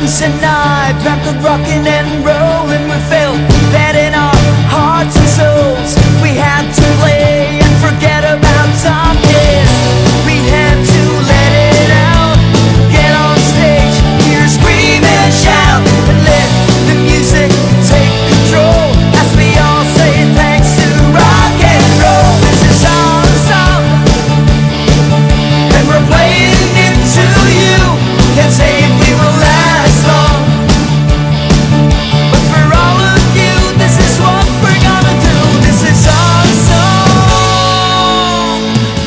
Once a night, back to rockin' and rollin', we felt that in our hearts and souls we had to play and forget about talking. We had to let it out, get on stage, hear scream and shout, and let the music take control as we all say thanks to rock and roll. This is our song, and we're playing it to you. Can't say if we will last long, but for all of you, this is what we're gonna do. This is our song.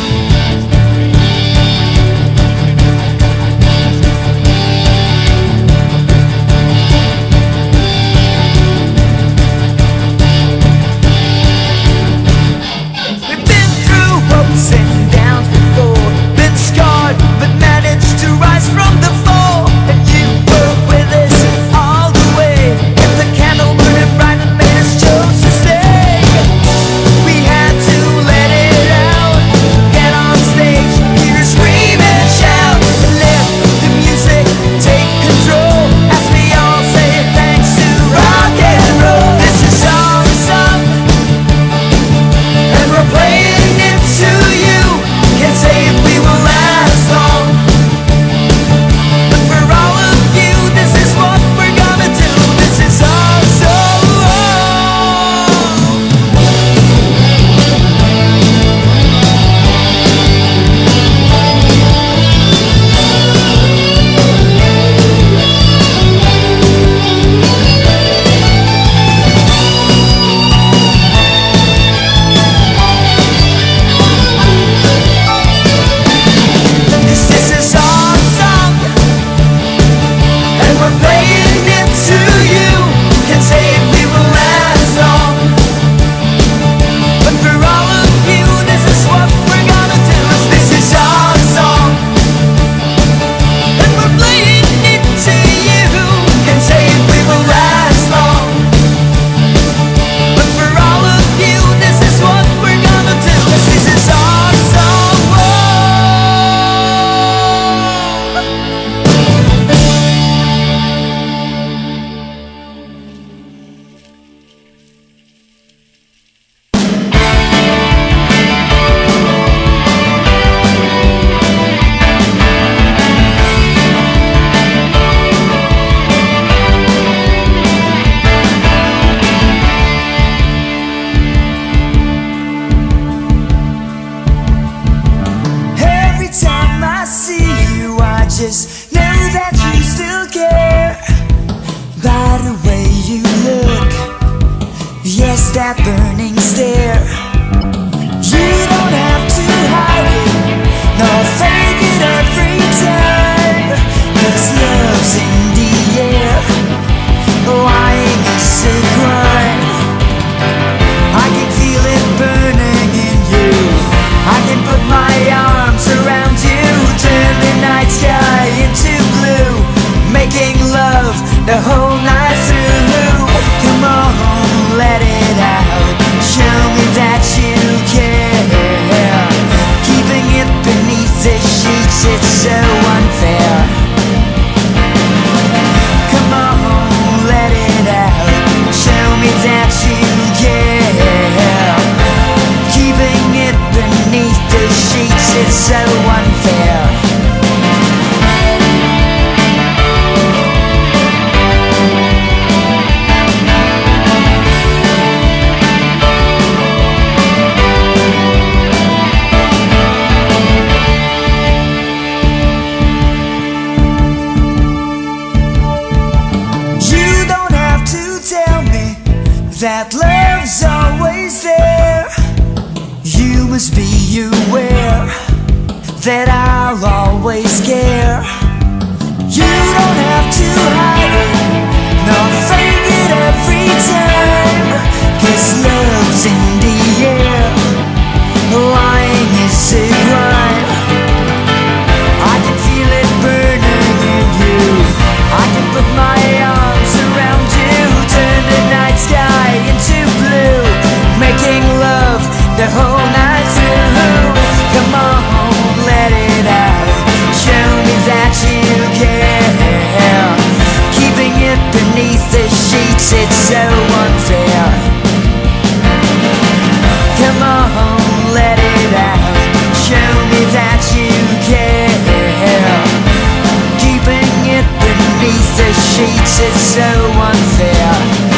We've been through ups and downs before, been scarred but managed to rise from the fall. And you were with us all the way, kept the candle burning bright and made us choose to stay. We had to let it out, get on stage, hear scream and shout, and let the music take control as we all say thanks to rock and roll. This is our song, and we're playing it to you. Can't say if we will last long, but for all of you, this is what we're gonna do. This is our song. This is our song, and we're playing it to you. Can't say if we will last long, but for all of you, this is what we're gonna do. This is our song, and we're playing it to you. Can't say if we will last long, but for all of you, this is what we're gonna do. This is our song. Every time I see you, I just know that you still care. By the way you look, yes, that burning stare. You don't have to hide it, nor fake it every time, 'cause love's in the air. Lying is a crime. I can feel it burning in you. I can put my arms around you, turn the night sky into blue, making love the whole night through. Come on, let it out, show me that you care. Keeping it beneath the sheets, it's so unfair. Come on, let it out, show me that you care. Keeping it beneath the sheets, it's so unfair. You don't have to tell me that love's always there. You must be aware that I'll always care. You don't have to hide it, nor fake it every time, 'cause love's in the air. Lying is a crime. I can feel it burning in you. I can put my arms around you, turn the night sky into blue, making love the whole night through. Come on, let it out, show me that you care. let it out. Show me that you care. Keeping it beneath the sheets is so unfair.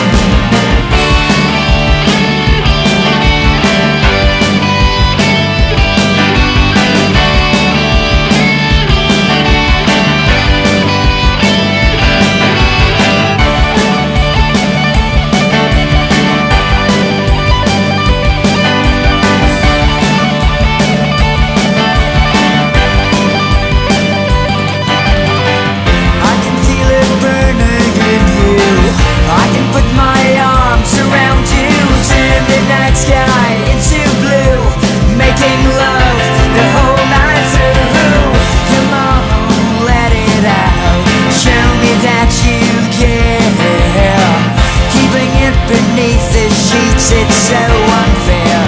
Beneath the sheets, it's so unfair.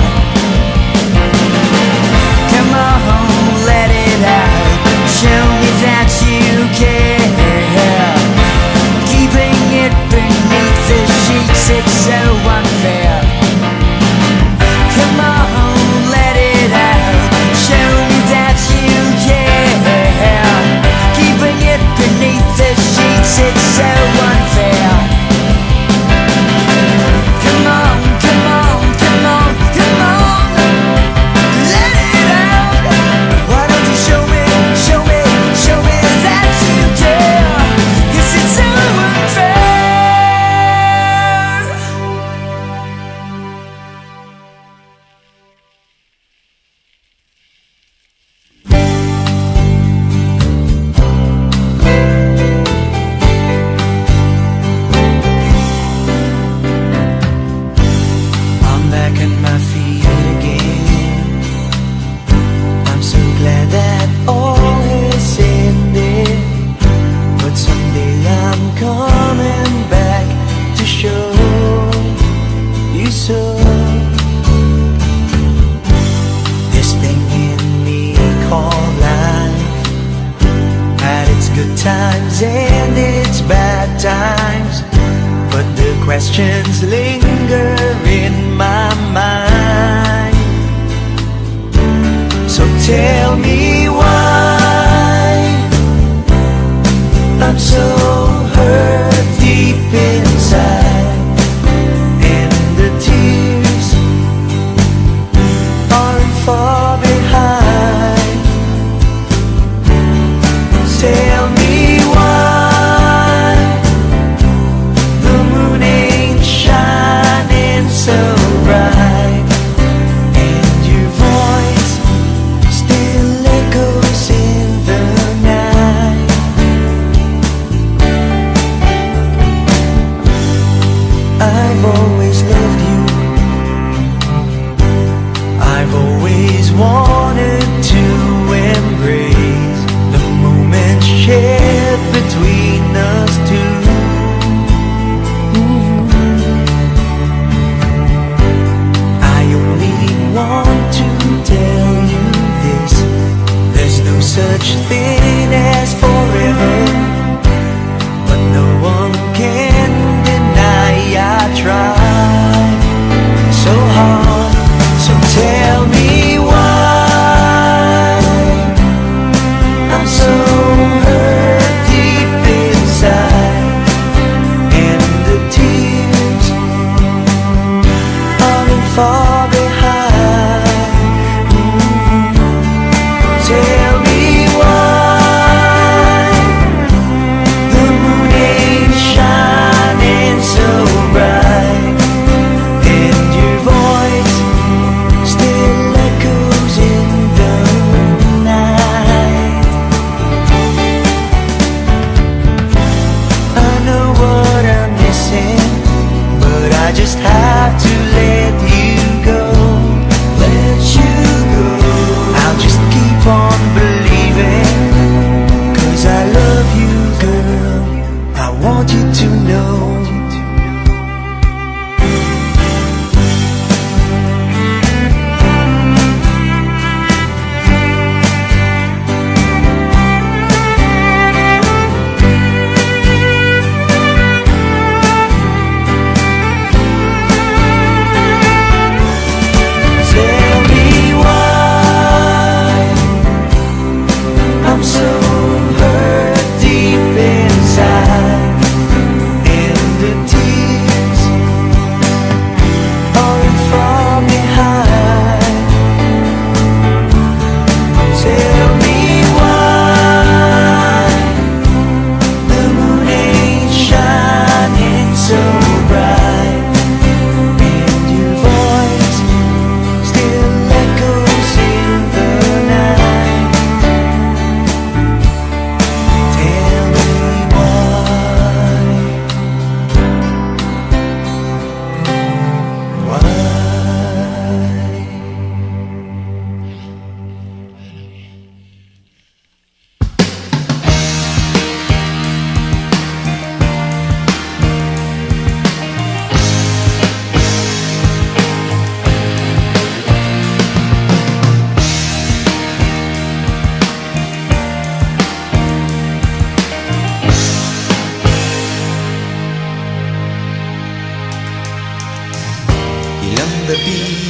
Come on, let it out. Show me that you care. Keeping it beneath the sheets, it's so unfair. Come on, let it out. Show me that you care. Keeping it beneath the sheets, it's so unfair. Times and it's bad times, but the questions linger in my mind. So tell me why I'm so hurt deep inside, and the tears aren't far behind. Tell me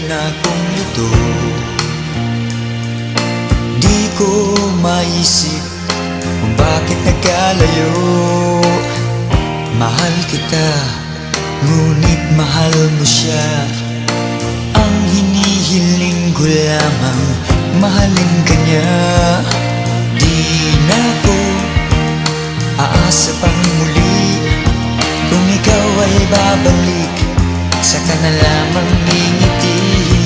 na kong ito. Di ko maisip kung bakit nagkalayo. Mahal kita, ngunit mahal mo siya. Ang hinihiling ko lamang, mahalin ka niya. Di na ko aasa pang muli, kung ikaw ay babalik, saka na lamang ngingiti.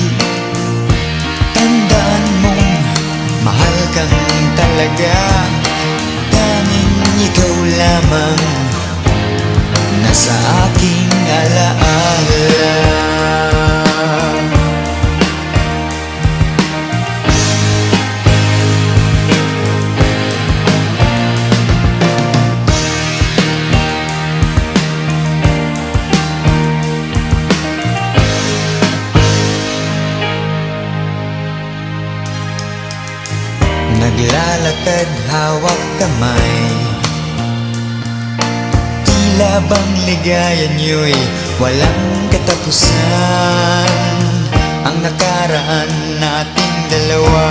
Tandaan mong mahal kang talaga, tanging ikaw lamang nasa aking alaala. Naglalakad hawak kamay, tila bang ligaya niyo'y walang katapusan. Ang nakaraan nating dalawa,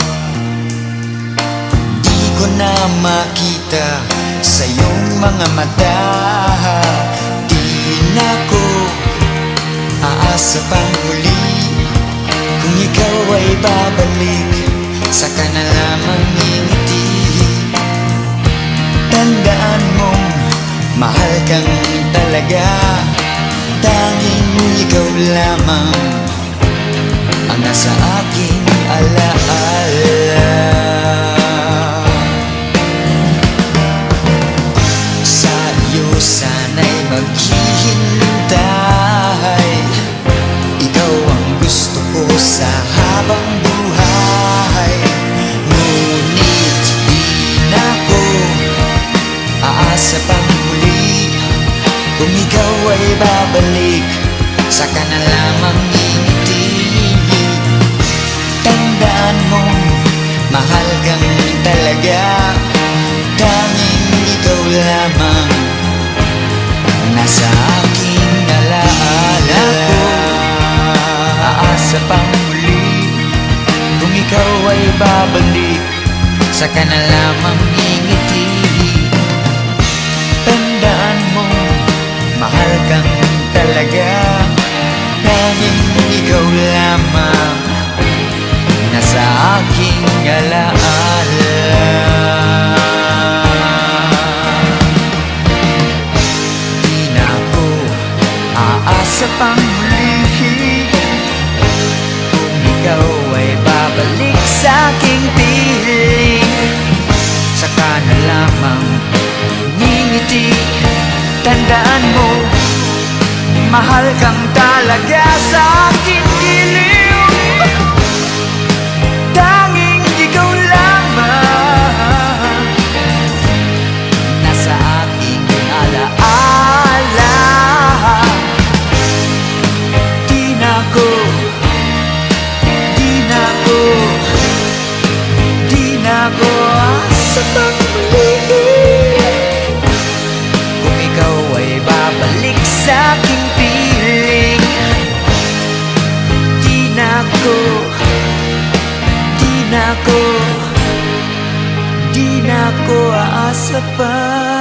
di ko na makita sa iyong mga mata. Di na ko aasa pang muli, kung ikaw ay babalik, saka na lamang ngingiti. Tandaan mong mahal kang talaga, tanging ikaw lamang ang nasa aking alaala. Sa iyo sana'y maghihintay, ikaw ang gusto ko sa habang buhay. Ngunit di na ko aasa pang muli, kung ikaw ay babalik, saka na lamang ngingiti. Tandaan mong mahal kang talaga, tanging ikaw lamang nasa aking alaala. Aasa pang muli, kung ikaw ay babalik, saka na lamang ngingiti. Tandaan mo, mahal kang talaga, tanging ikaw lamang nasa aking alaala. Di na ako aasa pang muli, kung ikaw ay babalik sa aking piling, saka na lamang ngingiti. Tandaan mo, mahal kang talaga sa aking giliw, tanging ikaw lamang nasa aking alaala. Di na ko asa pang muli, kung ikaw ay babalik sa aking piling. Di na ko aasa pa.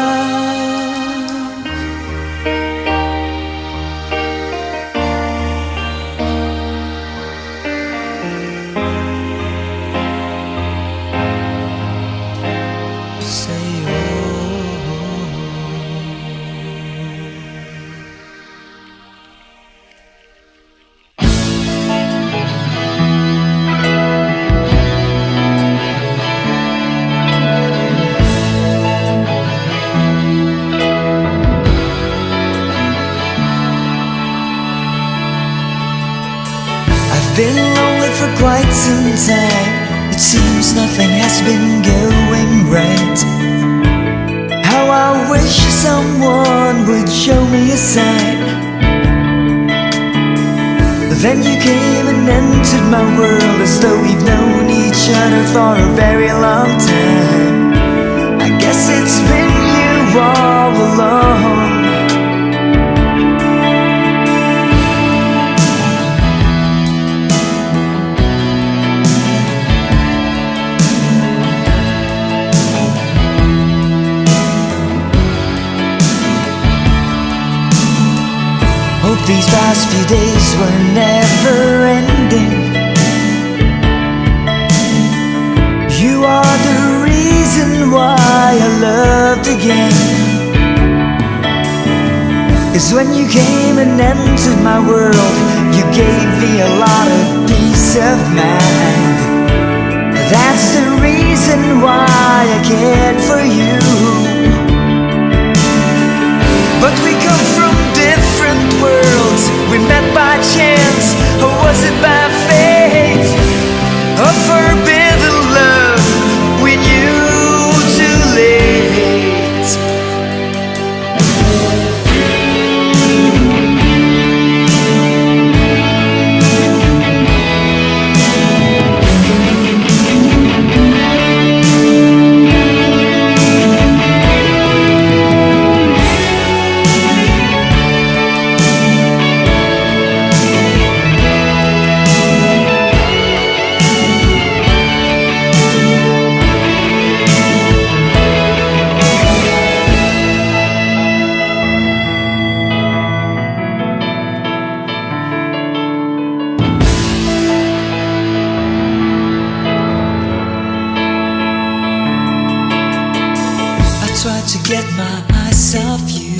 Been lonely for quite some time. It seems nothing has been going right. How I wish someone would show me a sign. Then you came and entered my world, as though we've known each other for a very long time. I guess it's been you all along. These past few days were never ending. You are the reason why I loved again. 'Cause when you came and entered my world, you gave me a lot of peace of mind. That's the reason why I cared for you. But we come from different worlds. We met by chance, or was it by fate? A forbidden love we knew too late. Tried to get my eyes off you,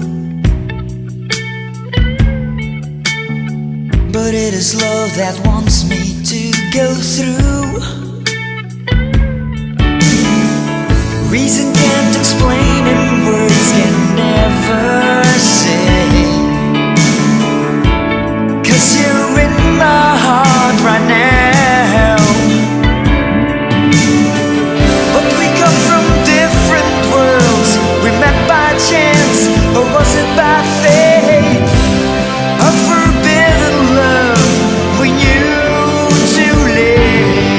but it is love that wants me to go through. Reason can't explain and words can never say, 'cause you're in my heart right now. But we come from different worlds. We met by chance, or was it by fate? A forbidden love we knew too late.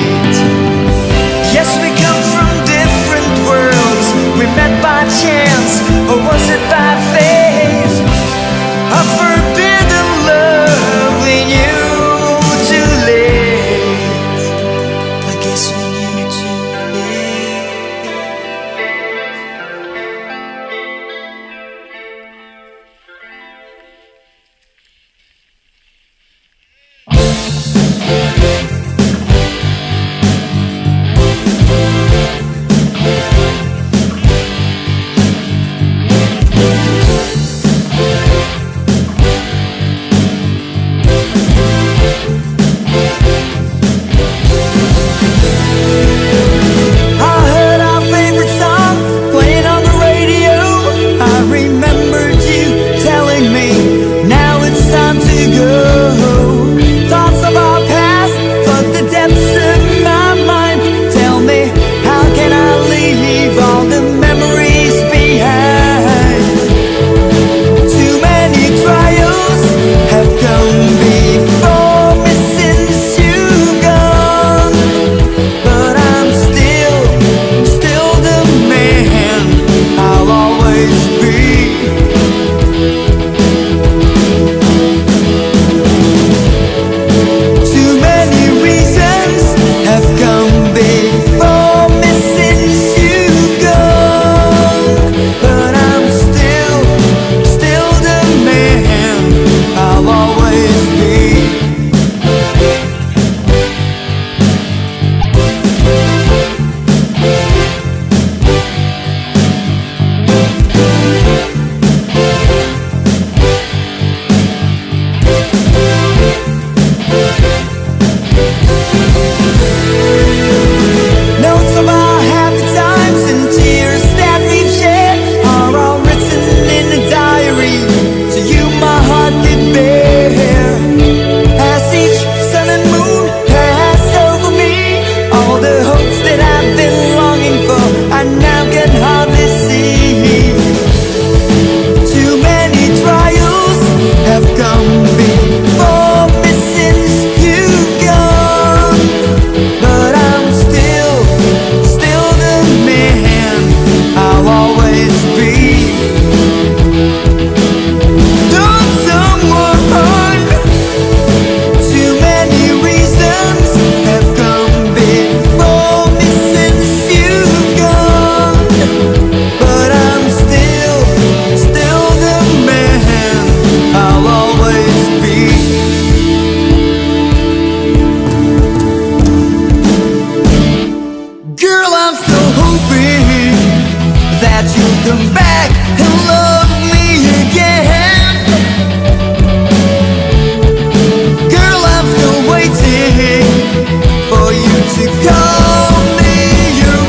Call me your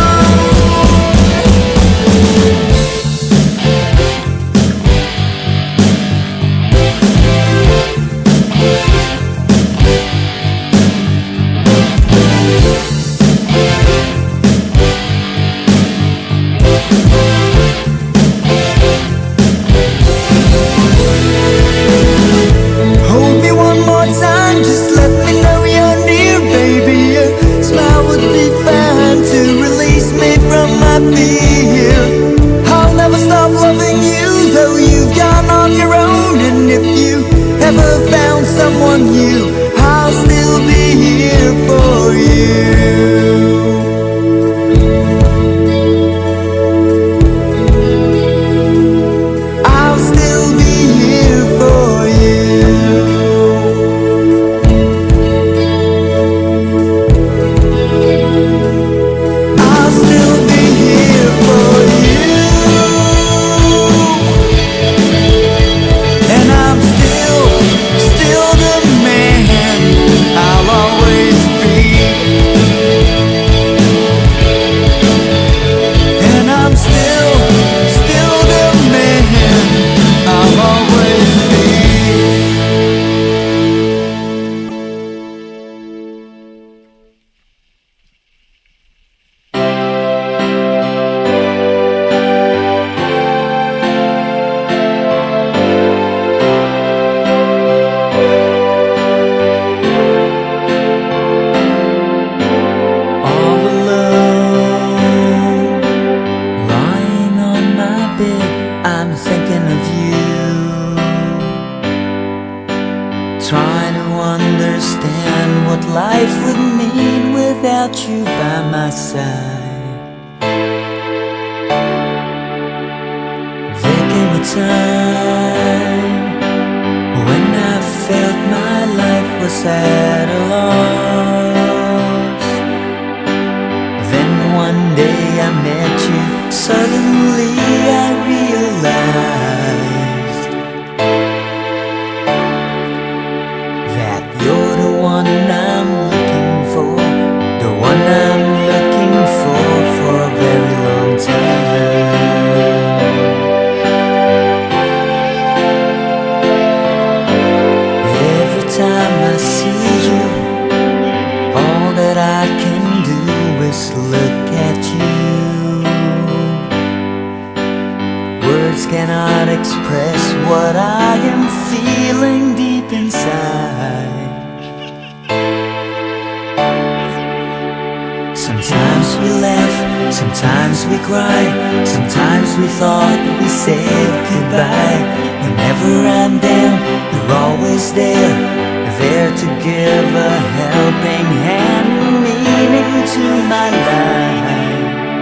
Hold me one more time, just let me know you're near, baby. Your smile would be fine to release me from my fear. I'll never stop loving you, though you've gone on your own. And if you ever found someone new, I'll still be here for you. I'll still be here for you. I'll still be here for you. And I'm still the man I'll always be. And I'm still the man I'll always be. All alone, lying on my bed, I'm thinking of you, trying to understand what life would mean without you by my side. There came a time when I felt my life was at a loss. Then one day I met you, suddenly I realized that you're the one I'm looking for, the one I'm looking for a very long time. Every time I see you, all that I can do is look at you. Words cannot express what I am feeling deep inside. Sometimes we laugh, sometimes we cry, sometimes we thought we said goodbye. Whenever I'm down, you're always there to give a helping hand, meaning to my life.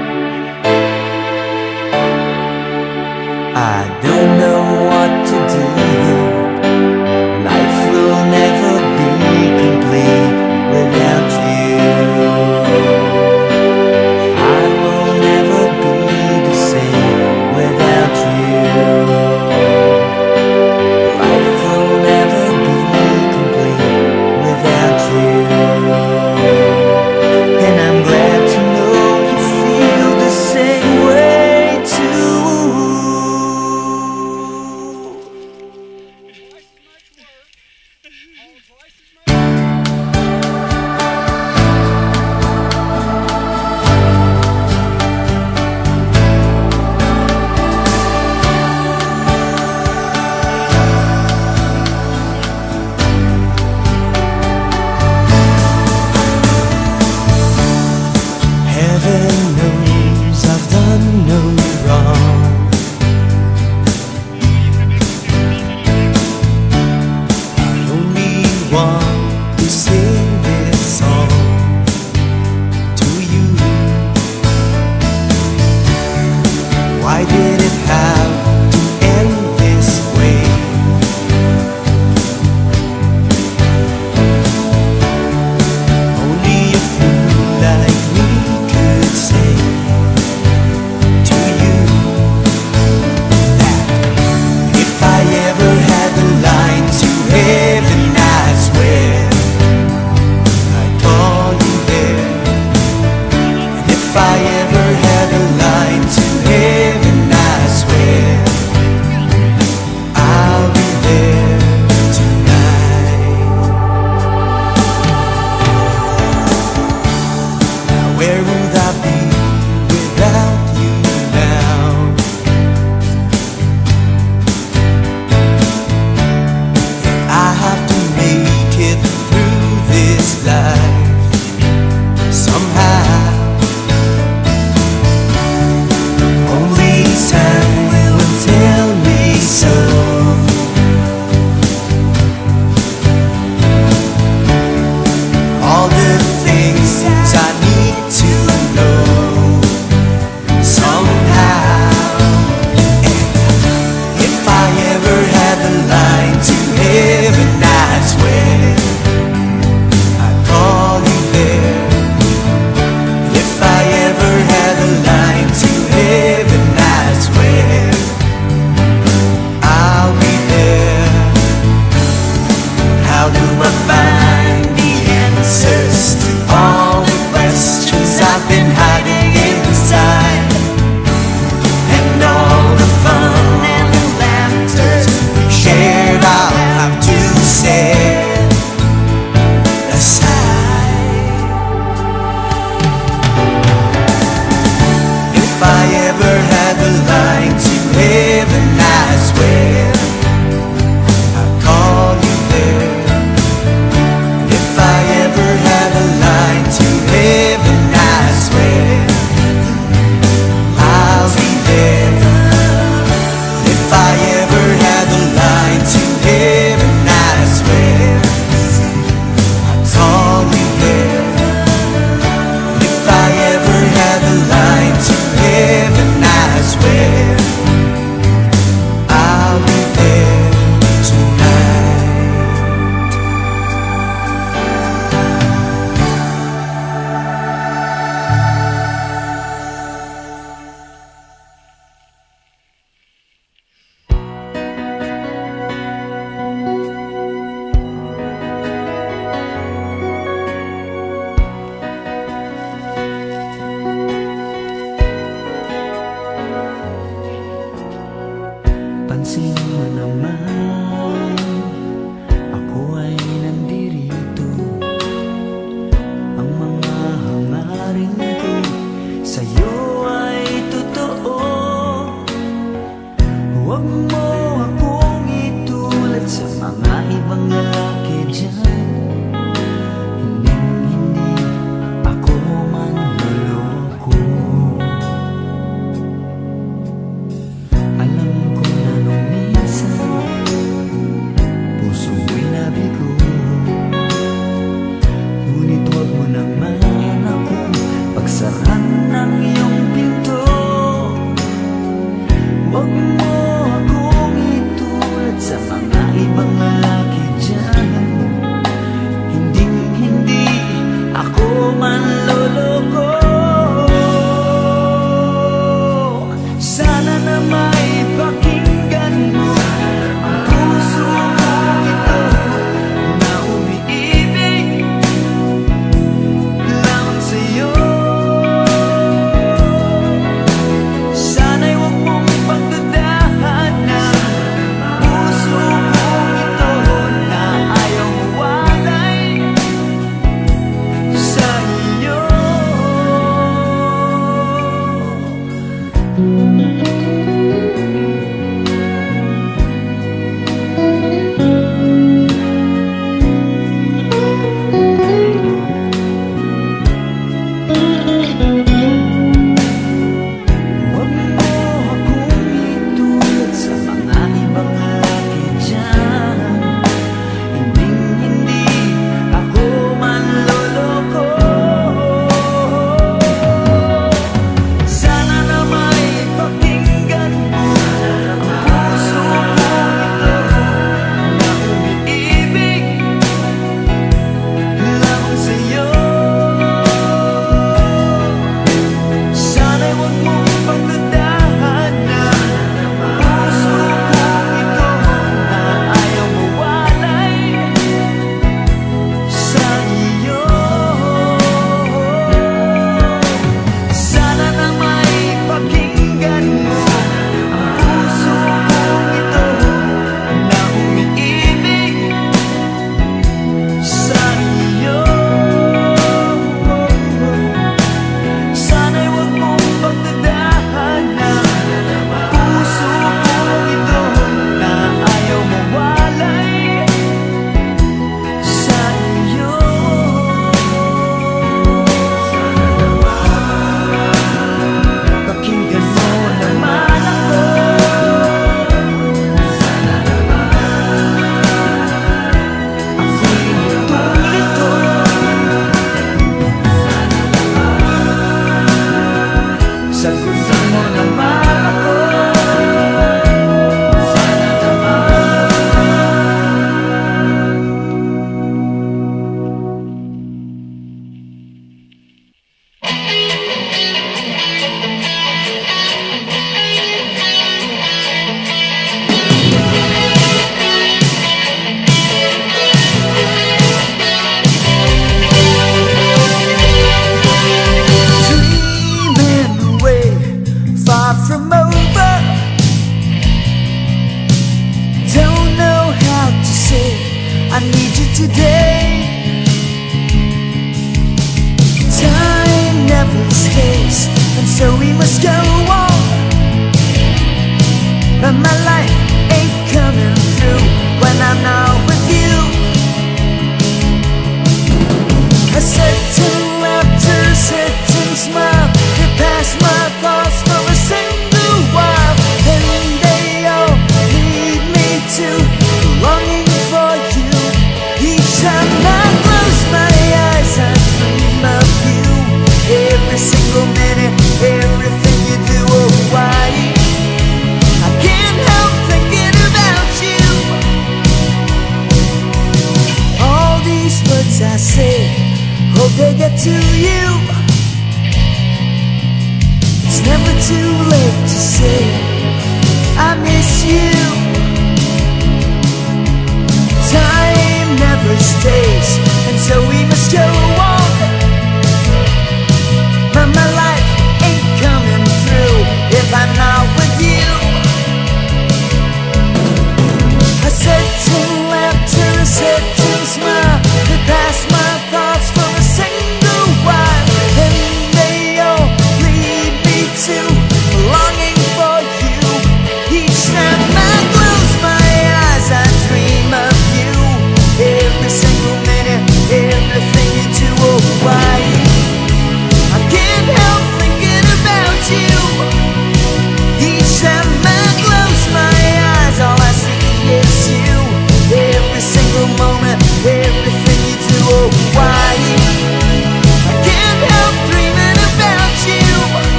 I don't know what to do. Life will never be complete without you. I will never be the same without you. Life will never be complete without you. And I'm glad to Where would I be without you now? I have to make it through this life somehow. Only time will tell me so. All the things I need to know somehow. And if I ever had the line to heaven, I swear I'd call you there. If I ever had the line to heaven, I swear I'll be there. How do I find the answers to all the questions I've been hiding inside? And all the fun and the laughter we shared, I'll have to set aside. If I ever had the line to heaven, I swear I'd call you there. If I ever had a line to heaven, I swear I'll be there. If I ever had a line to heaven, I swear I'd call you there. If I ever had a line to heaven, I swear I'll be there tonight. Pansin mo naman, ako ay nandirito. Ang mga hangarin ko sa'yo ay totoo. Huwag mo akong itulad sa mga ibang lalaki dyan. Hindi ako manloloko. Alam ko na nung minsan puso mo'y nabigo, ngunit huwag mo naman akong pagsaran ng iyong pinto. Huwag mo akong itulad sa mga ibang lalaki dyan. Hindi ako manloloko. Sana na maipakinggan mo ang puso kong ito na umiibig lang sa'yo. Sana'y huwag mong pagdudahan na puso kong ito na ayaw mawalay sa iyo. never too late to say I miss you. Time never stays, and so we must go on. But my life ain't coming through if I'm not with you. I said to laughter, I said to smile, they pass my thoughts for a single while, and they all lead me to longing for you. Each time I close my eyes, I dream of you. Every single minute, everything you do, oh why I can't help thinking about you. Each time I close my eyes, all I see is you. Every single moment, everything you do, oh why I can't help dreaming about you.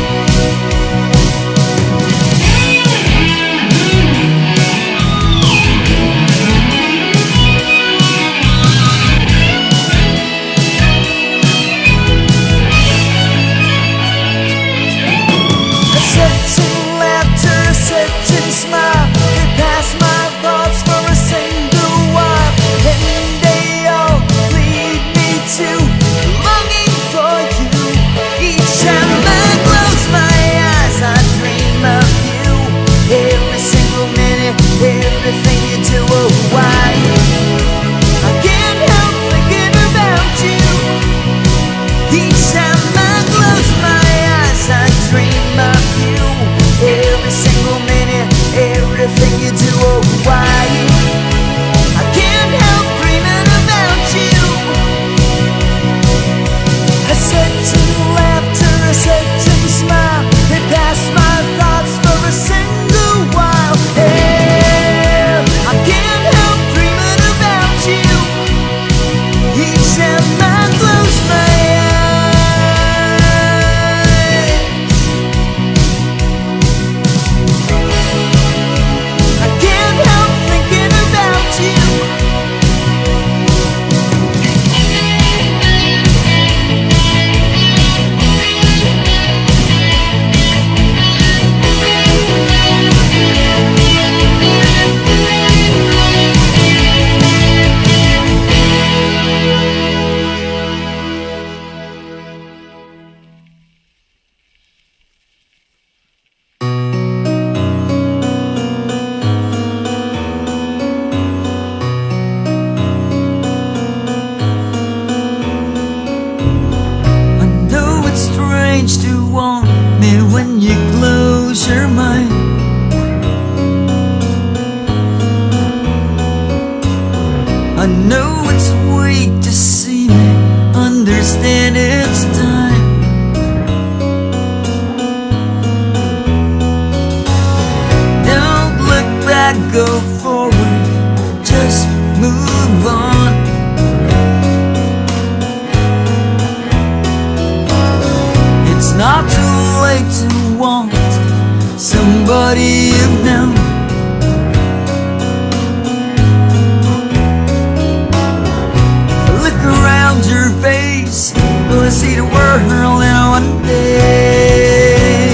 A certain laughter, a certain smile, they pass my thoughts for a single while, and they all lead me to longing for you. Each time I close my eyes, I dream of you. Every single minute, everything you do, oh why I can't help thinking about you. Each time I close my eyes, I dream of you. Every single minute, everything you do, oh why I can't help dreaming about you. A certain laughter, a certain smile, they pass my thoughts for a single while. Yeah, I can't help dreaming about you. Each time I close my eyes, I can't help thinking about you. I know it's strange to want me when you close your mind. I know it's weak to see me understand it's time. Don't look back, go forward, just move on. It's not too late to want somebody you've known. Look around your face, will I see the world in one day?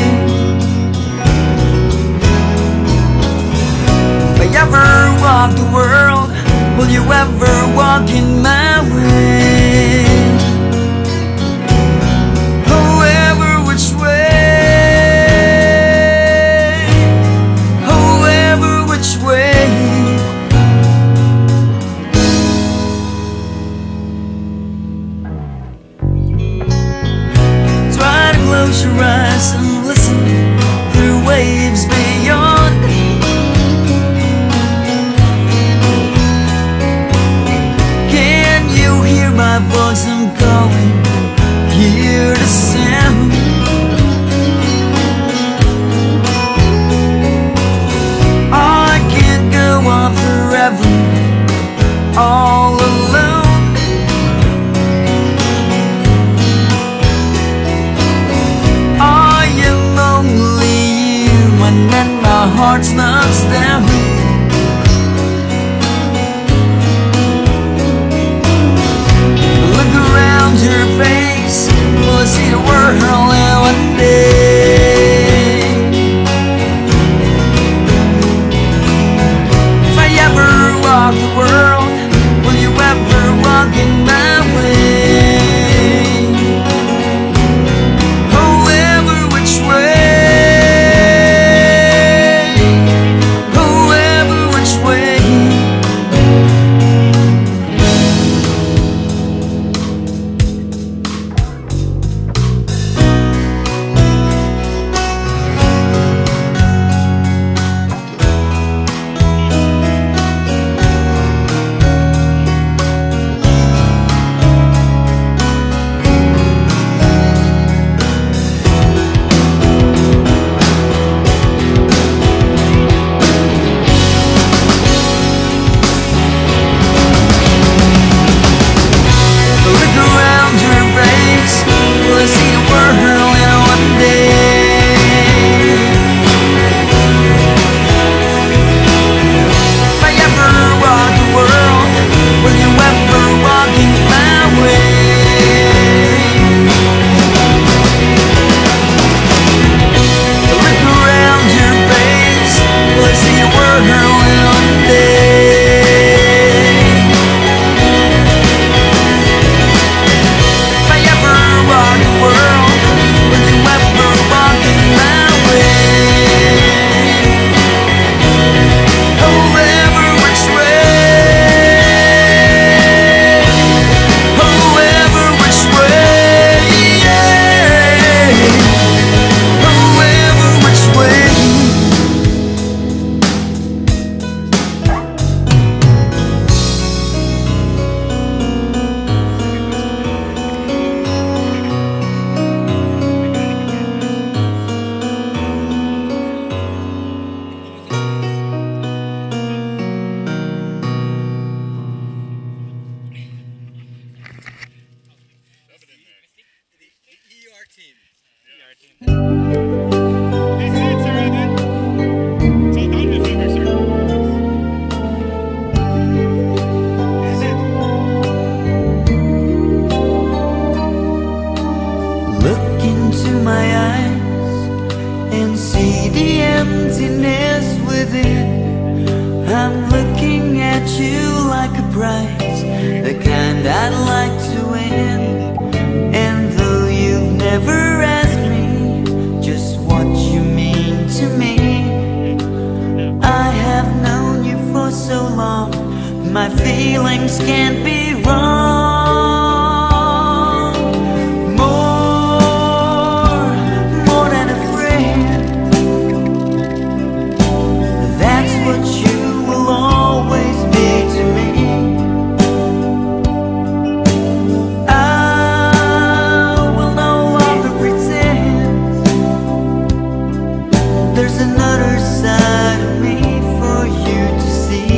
If I ever walk the world, will you ever walk in my way? However which way, however which way. Try to close your eyes and listen through waves beyond. Can you hear my voice? I'm calling, hear the sound. I can't go on forever all alone. I am only human and my heart slows down. Look around your face, will I see the world in one day? team. Yeah, our team. This is it, sir. It's all downhill from here, sir. This is it. Look into my eyes and see the emptiness within. I'm looking at you like a prize, the kind I'd like to win. And though you've never asked me just what you mean to me, I have known you for so long, my feelings can't be wrong. More than a friend, that's what you will always be to me. I will no longer pretend. There's another side of me for you to see.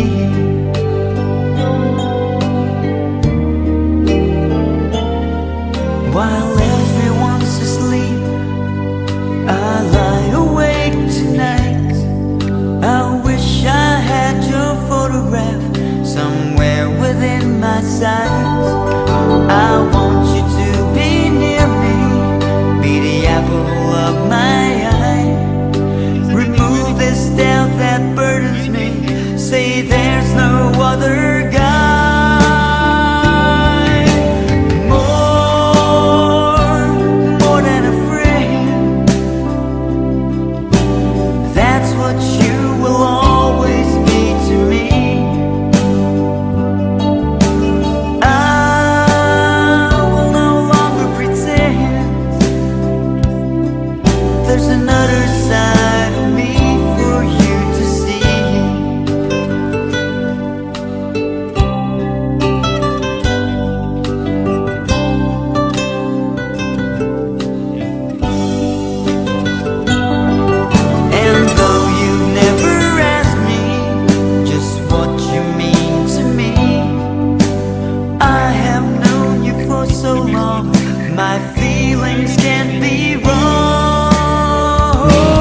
While everyone's asleep, I lie awake tonight. I wish I had your photograph somewhere within my sight. I want you to be near me, be the apple of my eye. Remove this doubt that burdens me, say there's no other guy. More than a friend, that's what you will always be to me. I will no longer pretend. There's another side of me for you to see. And though you never asked me just what you mean to me, I have known you for so long, my feelings can't be wrong.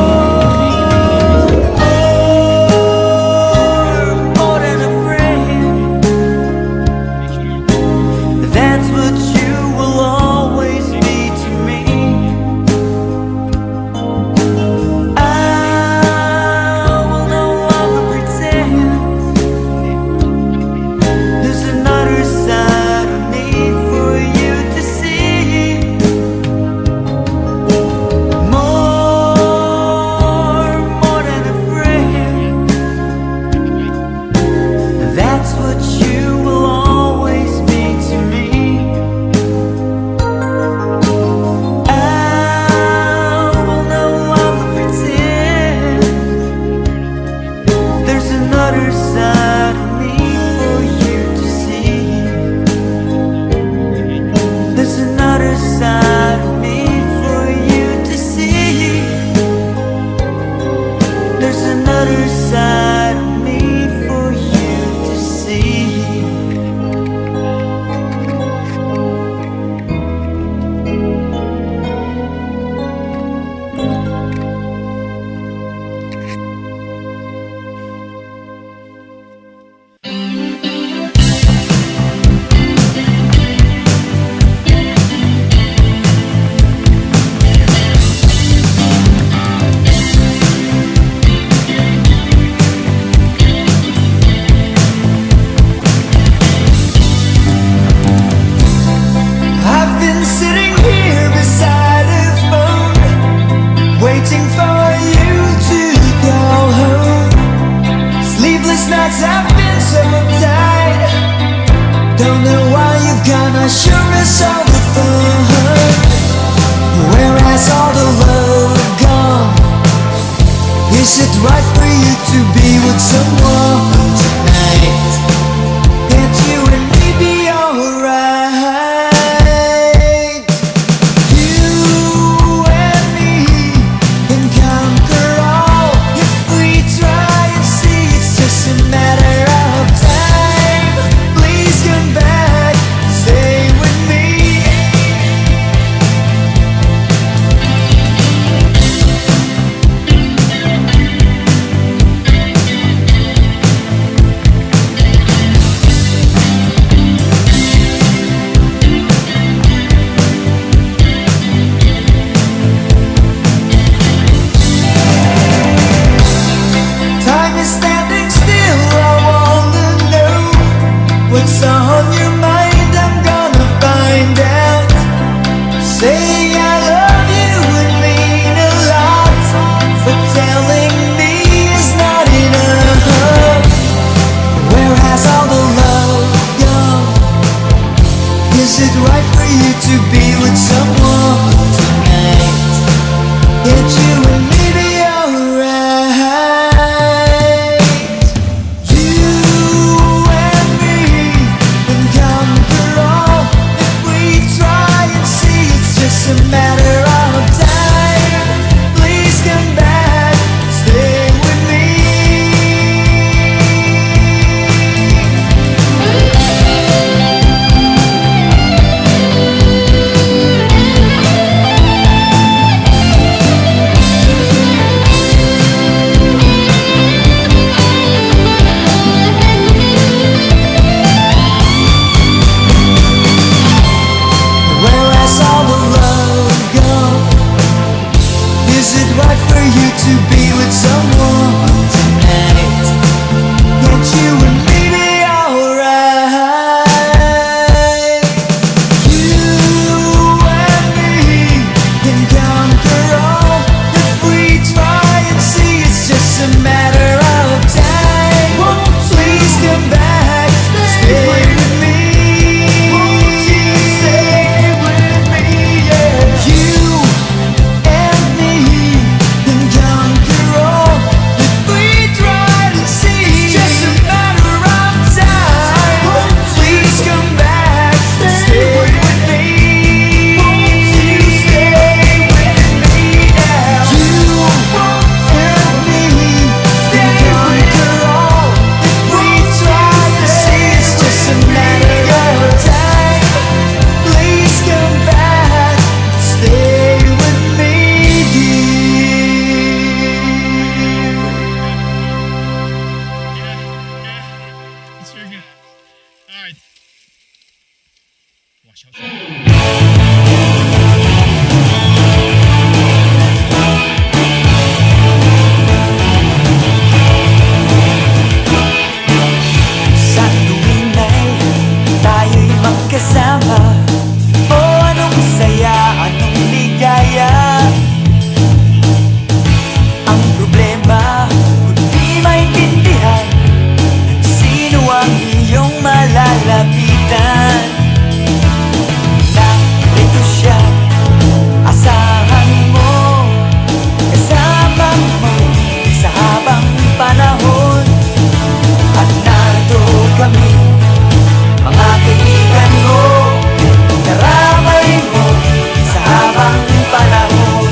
More than a friend, that's what you will always be to me. I will no longer pretend. There's another side of me for you to see. More than a friend, that's what you will always be to me. I will no longer pretend. There's another side of me for you to see. There's another side of me for you to see. There's another side of me for you to see. I've been sitting here beside a phone, waiting for you to go home. Sleepless nights I've been so tired, don't know why you've gone. I sure miss all the fun. Where has all the love gone? Is it right for you to be with someone tonight? Can't you and me be alright? You and me can conquer all if we try and see. It's just a matter of time. Please come back, stay with me. matter of time. Please come back, stay with me. Where has all the love gone? Is it right for you to be with someone tonight? Can't you and me be alright? You and me can conquer all if we try and see. It's just a matter of time. Please come back, stay with me. You and me can conquer all if we try to see. It's just a matter of time. Please come back, stay with me. You stay with me now. You and me can conquer all if we try to see. It's just a matter of time. Please come back, stay with me, dear. Yeah, it's very good. All right. Watch out. Sa tuwing ay tayo'y magkasama, o anong saya, anong ligaya. Ang problema, kung di maintindihan, sino ang iyong malalapitan. Narito siya, asahan mo, kasama mo sa habang panahon. At narito kami, mga kaibigan mo, karamay mo sa habang panahon.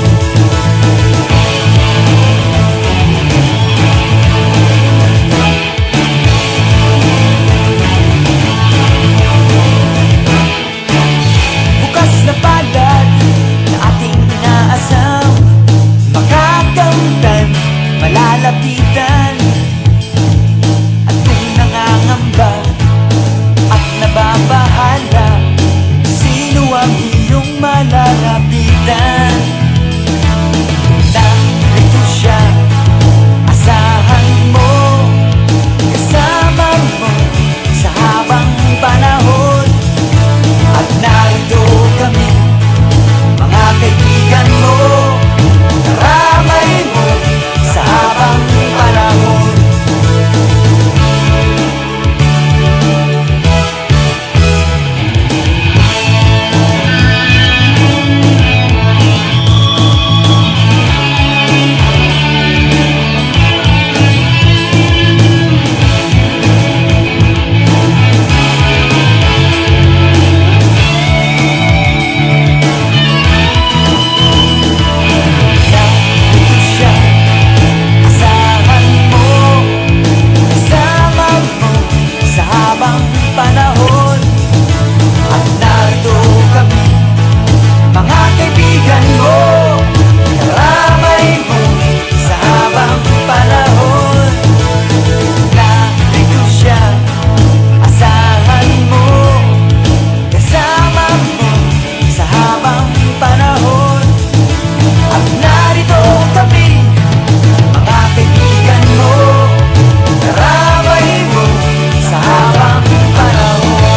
Bukas na palad na ating inaasam, makakamtan, malalapitan. At kung nangangamba at nababahala, sino ang iyong malalapitan? Narito siya, asahan mo, kasama mo sa habang panahon. At narito kami, mga kaibigan mo, karamay mo sa habang panahon. Narito siya, asahan mo, kasama mo sa habang panahon. At narito kami, mga kaibigan mo, karamay mo sa habang panahon. Narito siya, asahan mo, kasama mo sa habang panahon. At narito kami, mga kaibigan mo, karamay mo sa habang panahon.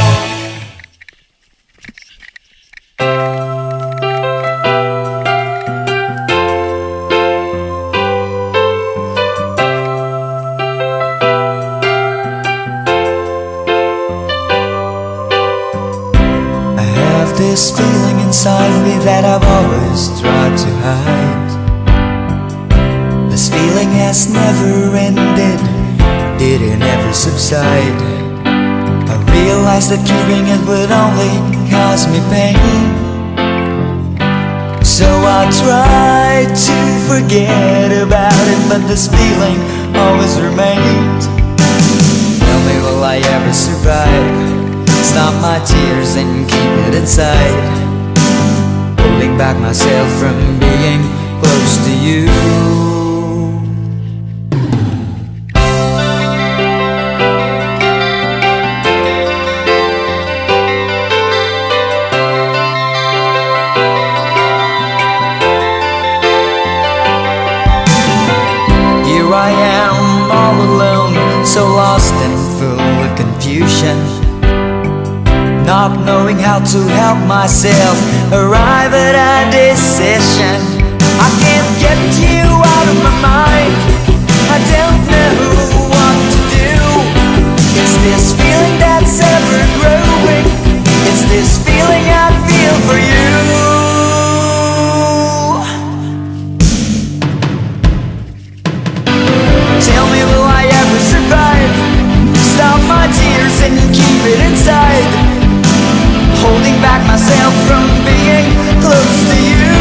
I have this feeling inside me that I've always tried to hide. This feeling has never ended, didn't ever subside. I realized that keeping it would only cause me pain. So I tried to forget about it, but this feeling always remains. Tell me, will I ever survive? Stop my tears and keep it inside, holding back myself from being close to you. Here I am all alone, so lost and full of confusion, not knowing how to help myself arrive at a decision. I can't get you out of my mind, I don't know what to do. It's this feeling that's ever growing, it's this feeling I feel for you. Tell me, will I ever survive? Stop my tears and keep it inside, holding back myself from being close to you.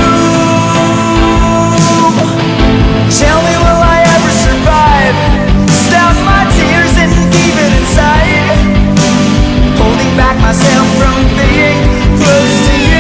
Tell me, will I ever survive? Stop my tears and keep it inside, holding back myself from being close to you.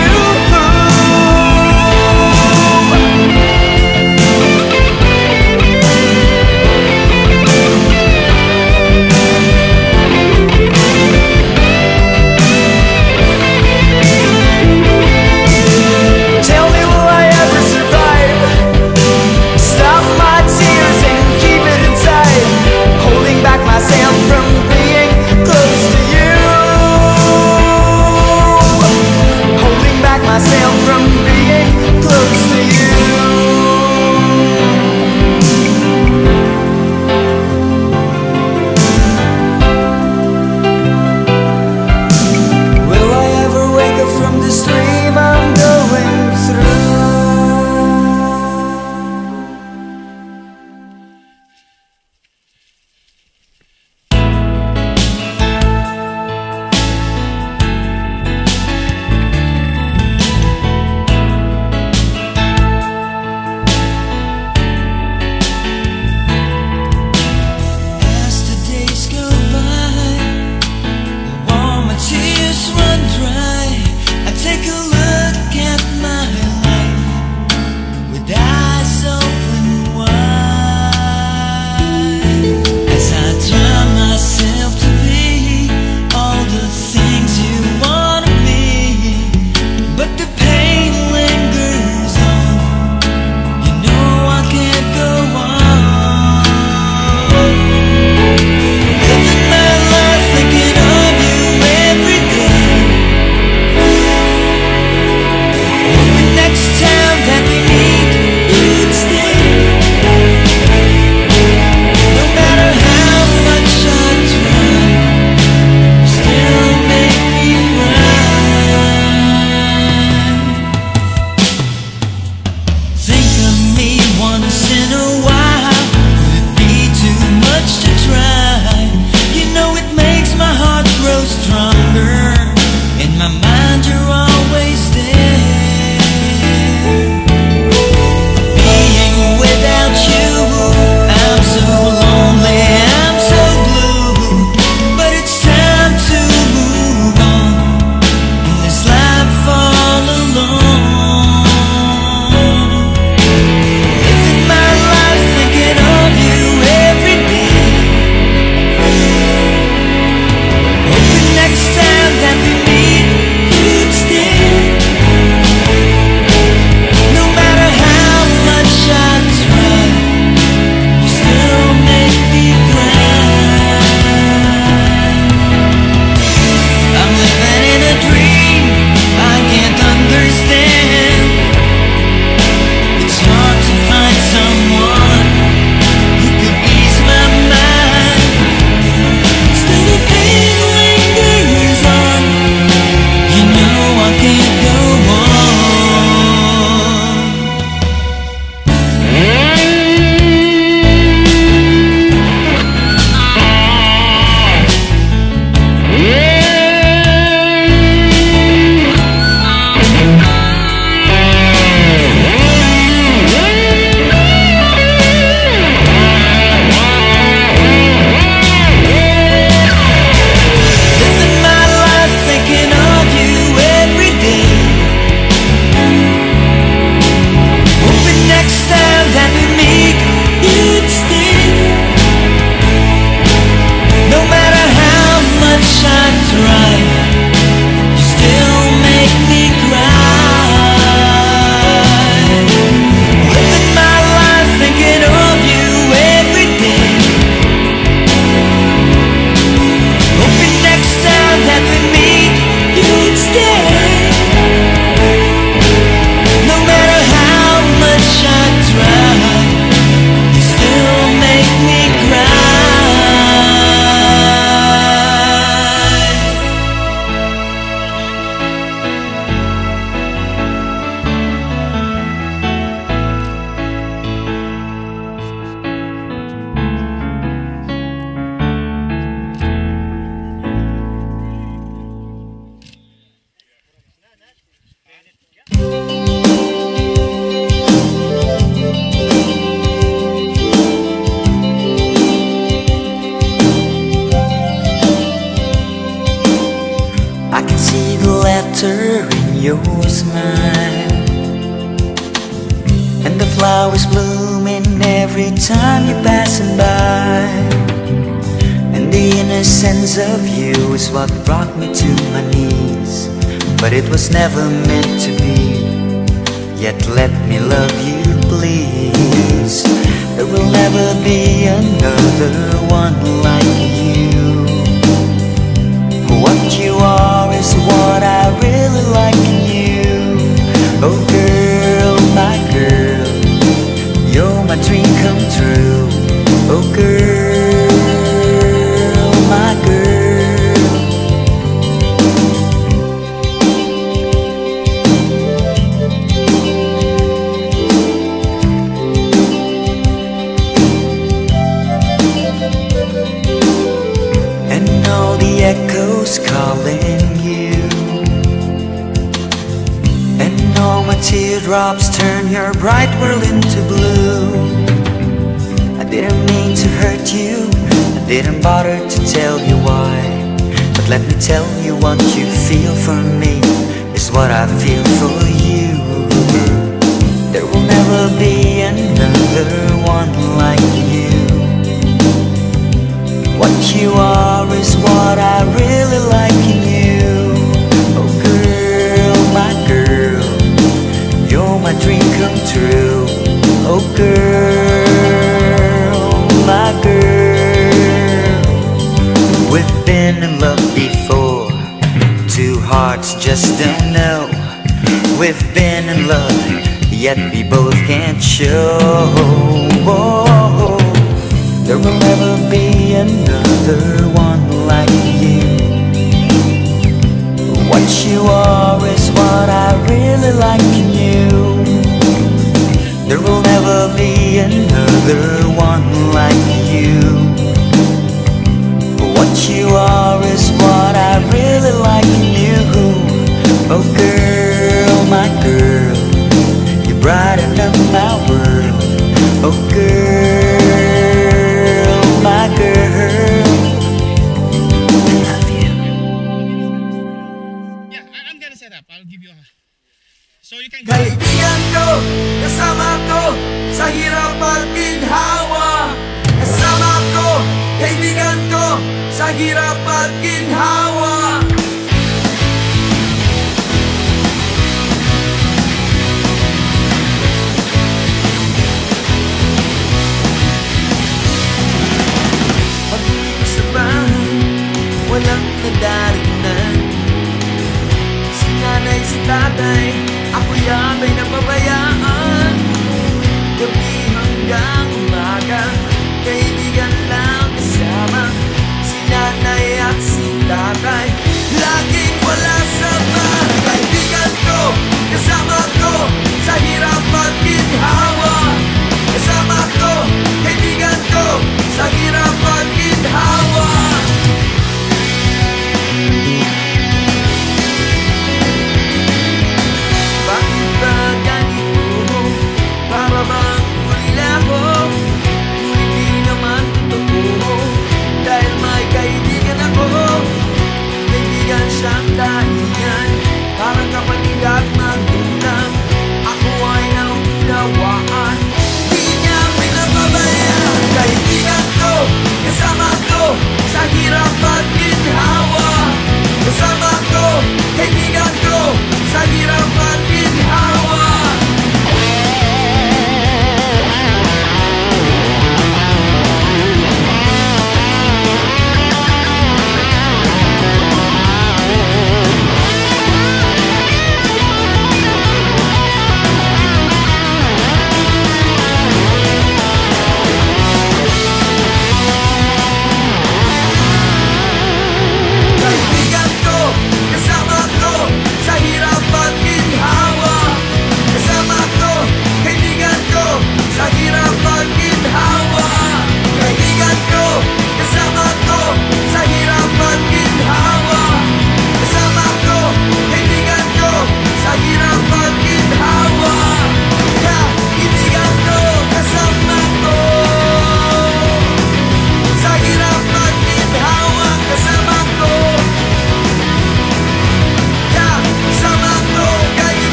yours mine. And the flowers blooming every time you're passing by. And the innocence of you is what brought me to my knees. But it was never meant to be. Yet let me love you, please. There will never be another one like you. What you are is what I really like in you. Oh girl, my girl, you're my dream come true. Oh girl, my girl. And all the echoes calling you, and all my teardrops turn your bright world into blue. I didn't mean to hurt you, I didn't bother to tell you why. But let me tell you, what you feel for me is what I feel for you. There will never be another one like you. What you are is what I really like in you. Oh girl, my girl, you're my dream come true. Oh girl, my girl. We've been in love before, two hearts just don't know. We've been in love, yet we both can't show. There will never be another one like you. What you are is what I really like in you. There will never be another one like you. What you are is what I really like in you. Oh girl, my girl, you brighten up my world. Oh girl, my girl, I love you. Yeah, I'm gonna set up. I'll give you a... So you can... Kaibigan ko, kasama ko sa hirap at ginhawa. Kasama ko, kaibigan ko sa hirap at ginhawa.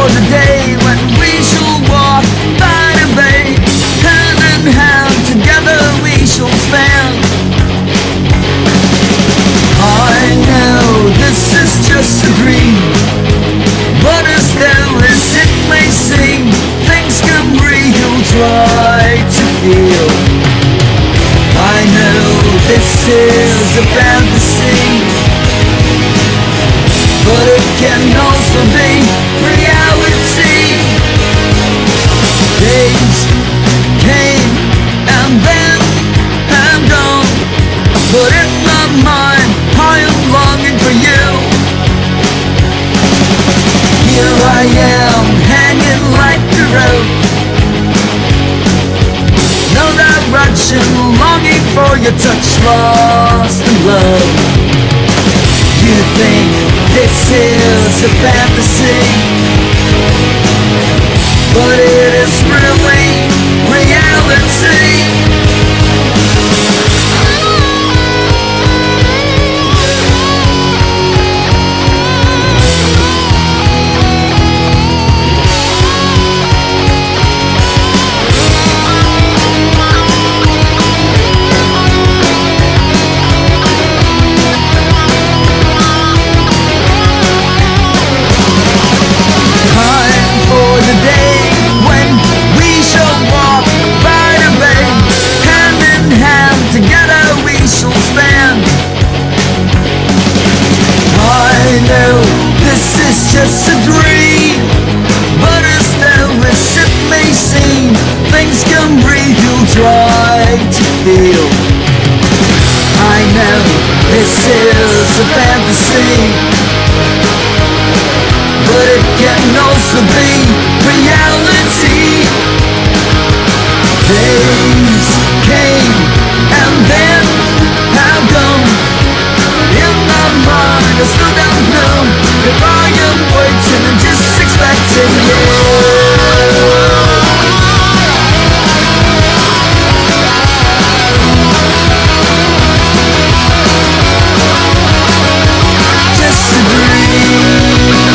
the day when we shall walk by the bay. Hand in hand, together we shall stand. I know this is just a dream, but as though as it may seem, things come real, try to feel. I know this is a fantasy, but it can also be reality. Days came and then and gone, but in my mind I am longing for you. Here I am, hanging like the rope, no direction, longing for your touch, lost in love. You think this is a fantasy, but it is really reality. Just a dream, but as though as it may seem, things come real, try to feel. I know this is a fantasy, but it can also be reality. Days came and then have gone. In my mind I still don't know if I am waiting and just expecting you. Just a dream.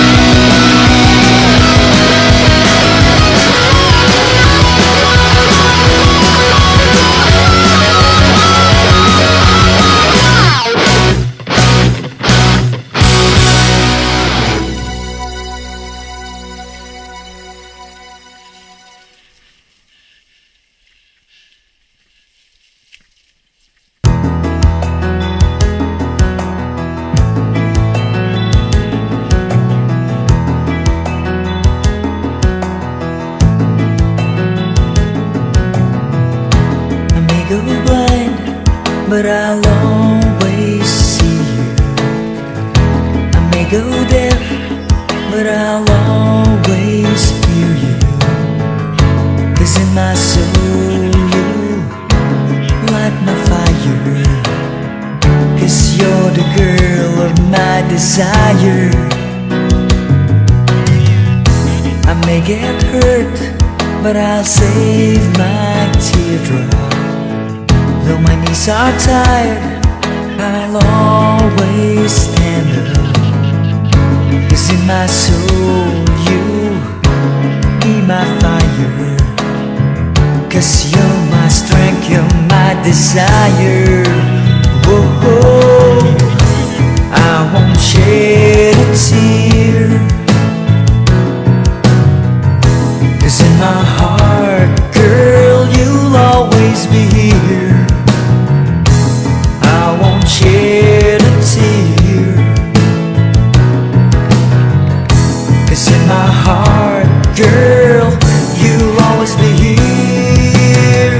But I'll always see you. I may go deaf, but I'll always hear you. 'Cause in my soul you light my fire. 'Cause you're the girl of my desire. I may get hurt, but I'll save my teardrop. Though my knees are tired, I'll always stand up. 'Cause in my soul you be my fire. 'Cause you're my strength, you're my desire. Oh, oh, I won't shed a tear. 'Cause in my heart, girl, you'll always be here. I won't shed a tear. 'Cause in my heart, girl, you'll always be here.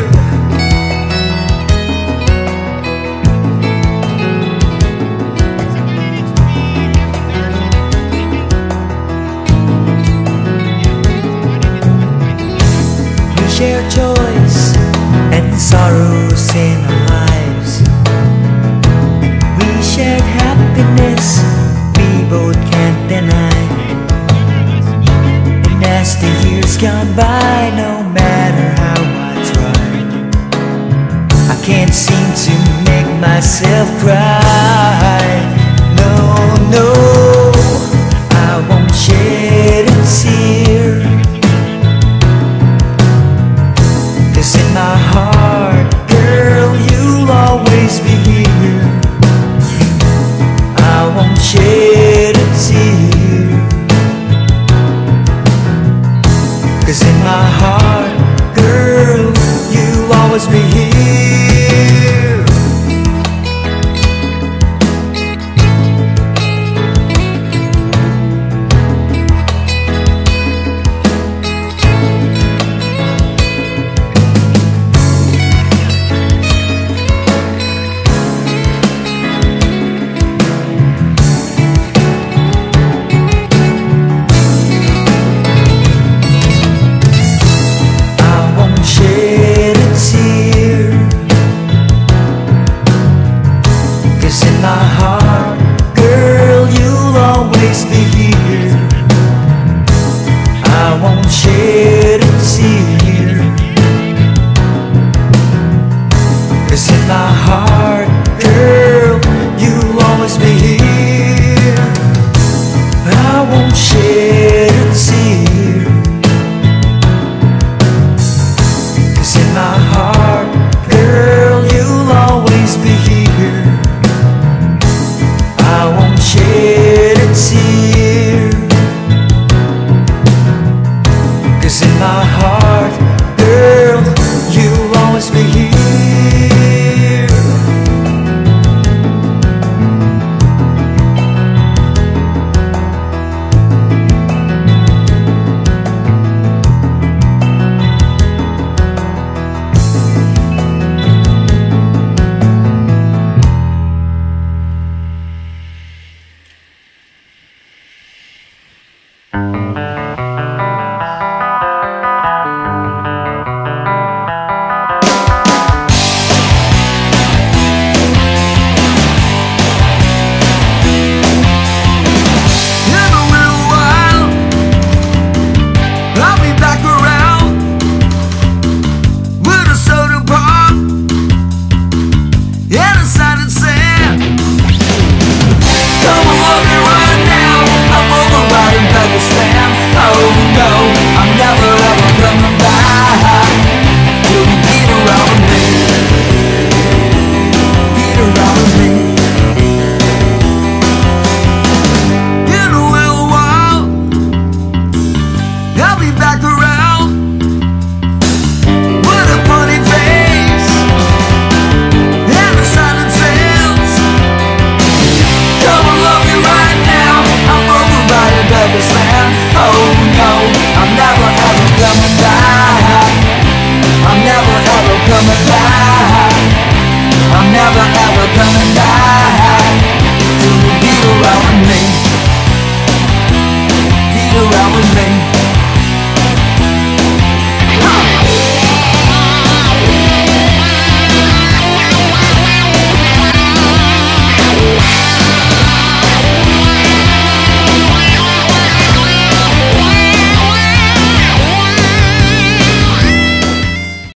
We share joys and sorrows in our lives. We shared happiness we both can't deny. And as the years gone by, no matter how I try, I can't seem to make myself cry. No, no, I won't shed a tear. 'Cause in my heart, girl, you'll always be here. Shed a tear, 'cause in my heart, girl, you'll always be here. I won't shed a tear, 'cause in my heart, girl, you'll always be here. I won't shed a tear, in my heart, girl, you'll always be here. I won't shed a tear, 'cause in my heart,